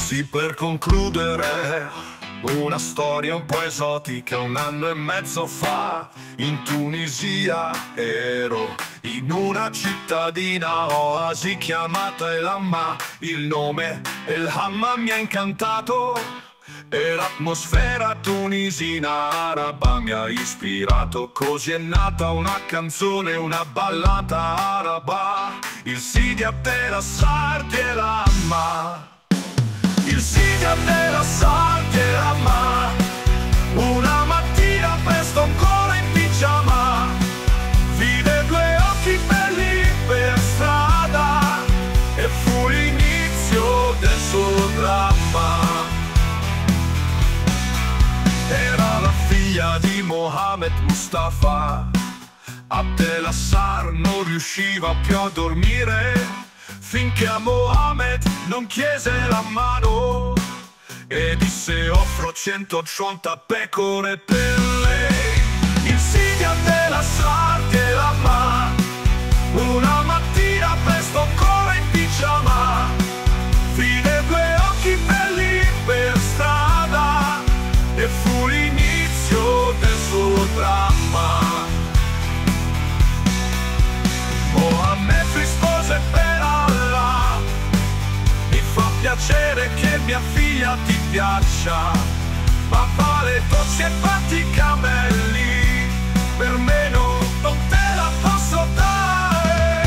Così per concludere, una storia un po' esotica. 1 anno e mezzo fa in Tunisia ero in una cittadina oasi chiamata El Hamma. Il nome El Hamma mi ha incantato e l'atmosfera tunisina araba mi ha ispirato. Così è nata una canzone, una ballata araba, il Sidi Abdel Assad El Hamma. Il Sidi Abdel Assad El Hamma, una mattina presto ancora in pigiama, vide 2 occhi belli per strada e fu l'inizio del suo dramma. Era la figlia di Mohammed Mustafa. Abdel Assad non riusciva più a dormire finché a Mohammed non chiese la mano e disse: offro 180 pecore per lei. Il Sidi Abdel Assad El Hamma, una mattina presto ancora in pigiama, vide 2 occhi belli per strada e fu l'inizio del suo dramma. Mohammed rispose: per Allah, mi fa piacere che mia figlia ti piaccia, ma vale dolci e fatti cammelli, per meno non te la posso dare.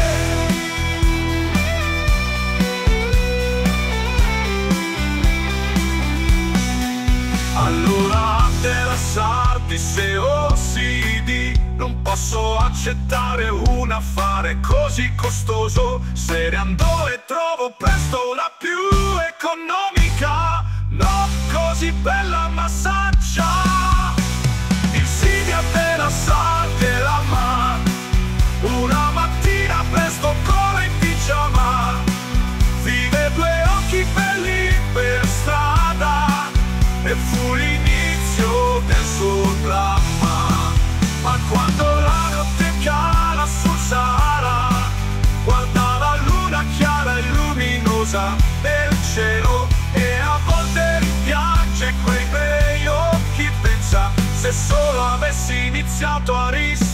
Allora Abdel Assad disse: oh Sidi, non posso accettare un affare così costoso, se ne andò e trovo presto la più economica, no così bella ma saggia. Il Sidi Abdel Assad El Hamma, una mattina presto ancora in pigiama, vide 2 occhi belli per strada e fu l'inizio del suo dramma. Ma quando la notte cala sul Sahara, guarda la luna chiara e luminosa nel cielo e a volte rimpiange quei bei occhi. Pensa se solo avessi iniziato a rischiare